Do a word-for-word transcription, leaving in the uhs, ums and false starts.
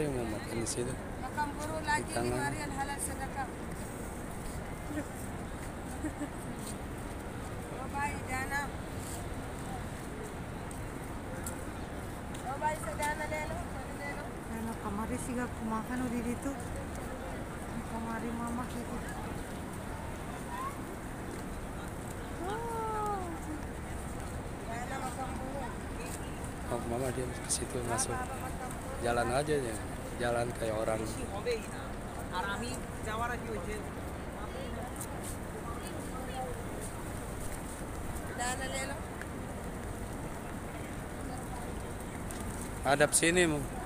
yang mau makan di situ. Makan buru lagi di Marian halal sedekah. Oh baik Dana. Oh baik sedana lelo, lelo. Ano kamari siga kumakan udah dito. Kamari mama gitu. Dana makan buru. Oh, mama dia ke situ masuk. Jalan aja ya. Jalan kayak orang. Dana lelo. Hadap sini, Mu.